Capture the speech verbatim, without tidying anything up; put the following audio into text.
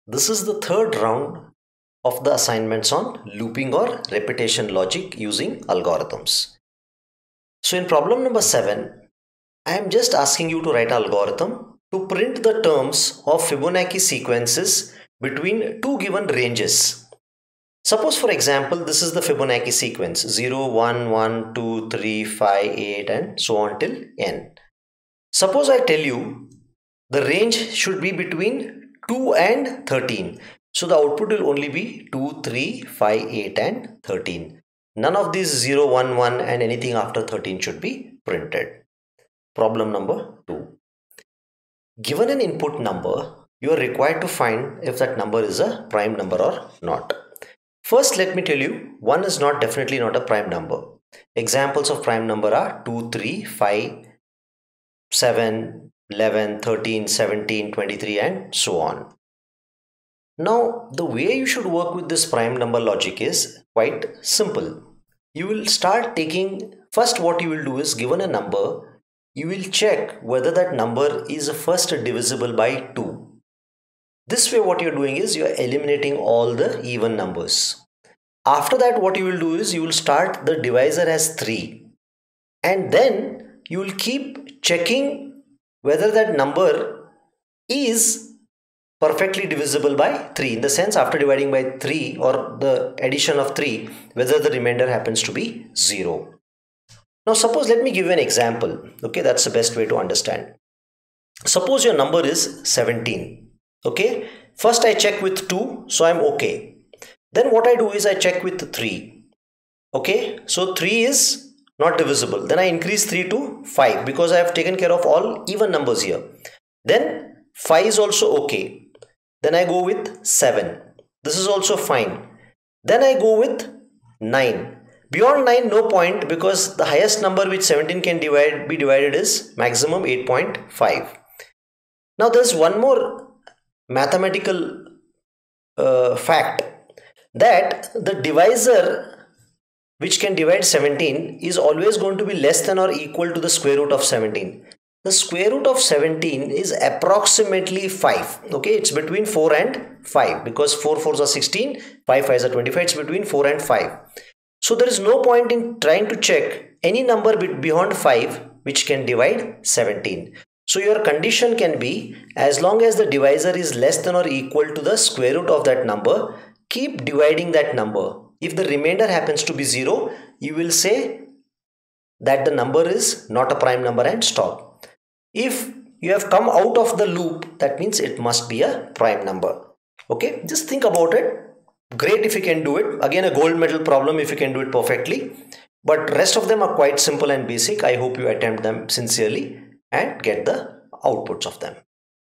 This is the third round of the assignments on looping or repetition logic using algorithms. So in problem number seven, I am just asking you to write an algorithm to print the terms of Fibonacci sequences between two given ranges. Suppose for example, this is the Fibonacci sequence zero, one, one, two, three, five, eight and so on till n. Suppose I tell you the range should be between two and thirteen. So the output will only be two, three, five, eight and thirteen. None of these zero, one, one and anything after thirteen should be printed. Problem number two. Given an input number, you are required to find if that number is a prime number or not. First, let me tell you, one is not definitely not a prime number. Examples of prime number are two, three, five, seven, eleven, thirteen, seventeen, twenty-three and so on. Now, the way you should work with this prime number logic is quite simple. You will start taking, first what you will do is, given a number, you will check whether that number is first divisible by two. This way what you're doing is, you're eliminating all the even numbers. After that what you will do is, you will start the divisor as three. And then you will keep checking whether that number is perfectly divisible by three, in the sense after dividing by three or the addition of three, whether the remainder happens to be zero. Now suppose, let me give you an example. Okay, that's the best way to understand. Suppose your number is seventeen. Okay, first I check with two, so I'm okay. Then what I do is I check with three. Okay, so three is not divisible. Then I increase three to five because I have taken care of all even numbers here. Then five is also okay. Then I go with seven. This is also fine. Then I go with nine. Beyond nine, no point, because the highest number which seventeen can divide be divided is maximum eight point five. Now there's one more mathematical uh, fact, that the divisor which can divide seventeen is always going to be less than or equal to the square root of seventeen. The square root of seventeen is approximately five. Okay, it's between four and five, because four fours are sixteen, five fives are twenty-five. It's between four and five. So there is no point in trying to check any number beyond five which can divide seventeen. So your condition can be, as long as the divisor is less than or equal to the square root of that number, keep dividing that number. If the remainder happens to be zero, you will say that the number is not a prime number and stop. If you have come out of the loop, that means it must be a prime number. Okay, just think about it. Great if you can do it. Again, a gold medal problem if you can do it perfectly. But rest of them are quite simple and basic. I hope you attempt them sincerely and get the outputs of them.